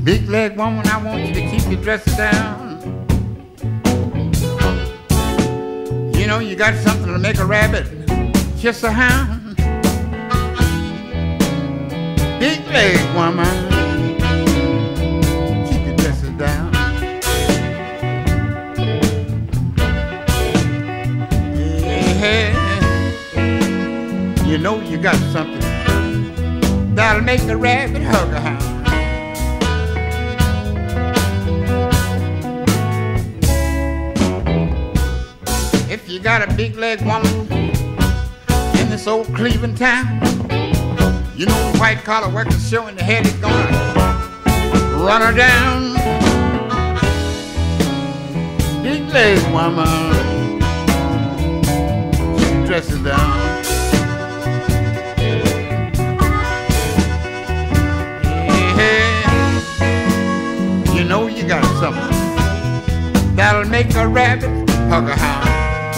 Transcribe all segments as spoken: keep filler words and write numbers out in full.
Big leg woman, I want you to keep your dresses down. You know you got something to make a rabbit kiss a hound. Big leg woman, keep your dresses down. Yeah, you know you got something that'll make a rabbit hug a hound. If you got a big leg woman in this old Cleveland town, you know the white collar workers showing the head is gonna run her down. Big leg woman, keep your dresses down. Yeah, you know you got something that'll make a rabbit hug a hound.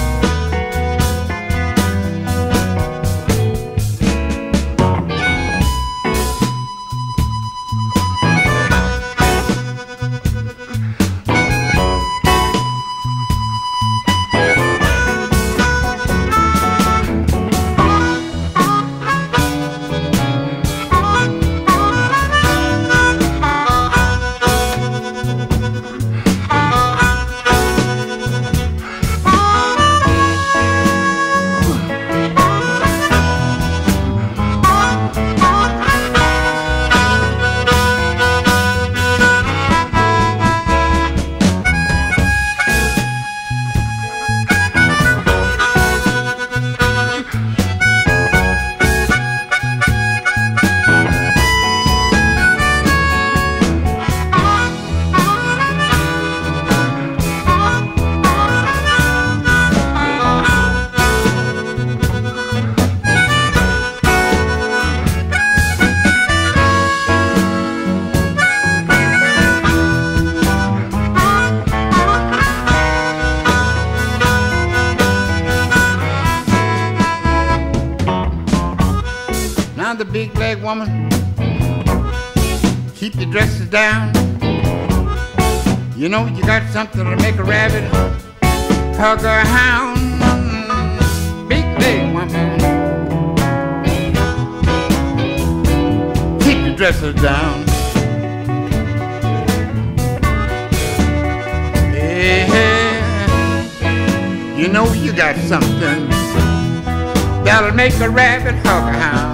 Now the big leg woman, keep your dresses down. You know you got something to make a rabbit hug a hound. Big leg woman, keep your dresses down. Yeah, you know you got something that'll make a rabbit hug a hound.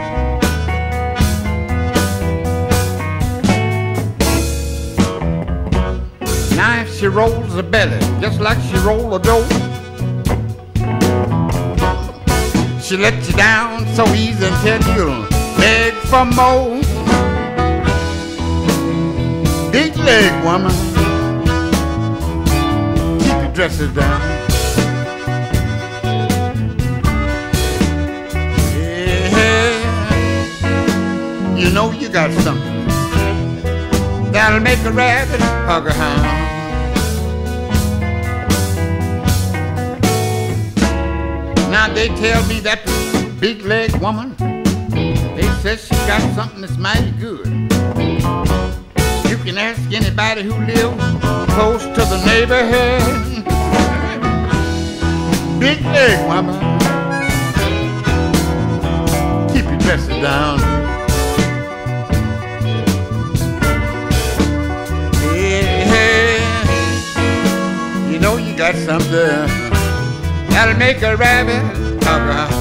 Now if she rolls a belly just like she roll a dough, she let you down so easy until you'll beg for more. Big leg woman, keep your dresses down. Yeah, you know you got something that'll make a rabbit hug a hound. Now they tell me that the big leg woman, they says she got something that's mighty good. You can ask anybody who lives close to the neighborhood. Big leg woman, keep your dresses down. Yeah, you know you got something that'll make a rabbit hug a hound.